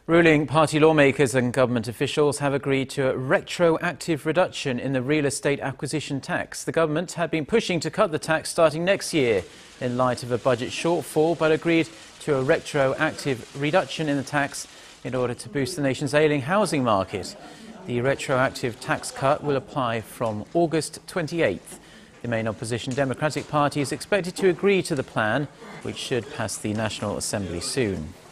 Ruling party lawmakers and government officials have agreed to a retroactive reduction in the real estate acquisition tax. The government had been pushing to cut the tax starting next year in light of a budget shortfall, but agreed to a retroactive reduction in the tax in order to boost the nation's ailing housing market. The retroactive tax cut will apply from August 28th. The main opposition Democratic Party is expected to agree to the plan, which should pass the National Assembly soon.